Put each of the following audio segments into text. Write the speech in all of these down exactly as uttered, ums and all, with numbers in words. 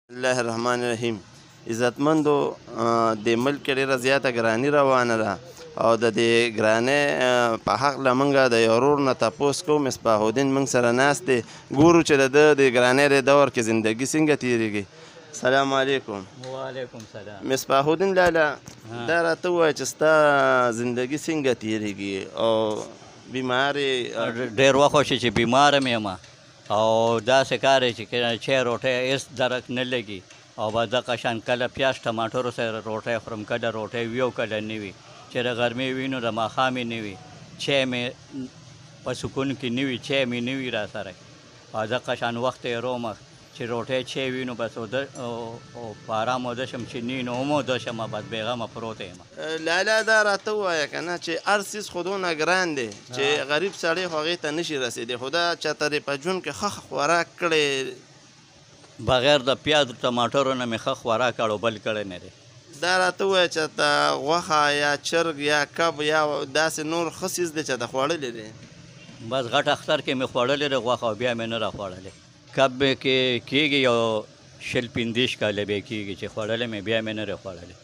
الله الرحمن الرحیم. عزتمندو د ملک ډېره زیاته ګراني روانه ده او د دې ګرانۍ په هکله موږ د یو ورور نه تپوس کوو. مصباح الدین موږ سره ناست دی، ګورو چې د ده د ګرانۍ د دور کې زندګي څنګه تېرېږي. سلام علیکم. وعلیکم سلام. مصباح الدین لاله، دا راته ووایه چې ستا زندګي څنګه تېرېږي او بیمار یې؟ ډېر وخت وشي چې بیماره مې یم او داسې کار یې چې چای روټۍ هېڅ درک نه لګي او به دغه شان کله پیاز ټماټرو سره روټۍ خورم، کله روټۍ وي او کله نه وي. چې د غرمې وي نو د ماښام یې نه وي، چای مې په سکون کې نه وي، چای مې نه وي را سره او دغه شان وخت یې رومه چې روټۍ چای وي نو بس په ارام اوده شم، چې نه نو هم اوده شم، بس بېغمه پروته یم. لاله دا راته ووایه که نه چې هر څیز خو دونه ګران دی چې غریب سړی خو هغې ته نشي رسېدی، خو دا چاته دې په ژوند کې ښه خوراک کړی بغیر د پیاز ټماټرو نه مې ښه خوراک کړ او بل کړی نه دی. دا راته ووایه چې ته غوښه یا چرګ یا کب یا داسې نور ښه څیز دی چې ته خوړلی دی؟ بس غټ اختر کې مې خوړلی دی غوښه او بیا مې نه راخوړلی. کب کې کېږي یو شل پنځه کاله به کېږي چې خوړلی مې، بیا مې نه دی خوړلی.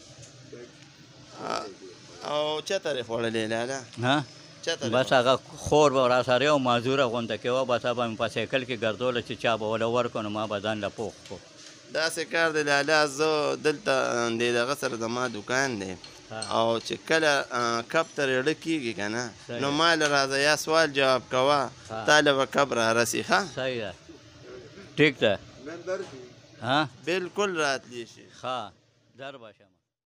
او چاته دی خوړلی لاله؟ ها بس هغه خور به را سره یو معذوره غونډه کوه، بس به مې په سایکل کې ګرځوله چې چا به وله ورکړو نو ما به ځان له پوخ کړو. داسې کار دی لاله، زه دلته د دغه سره زما دوکان دی او چې کله کب ته ریړه کېږي که نه نو ما له راځه یا سوال جواب کوه، تا له به کب را رسي. ښه صحیح ده، ټیک ده، ها بلکل راتلی شي. ښه در به شم.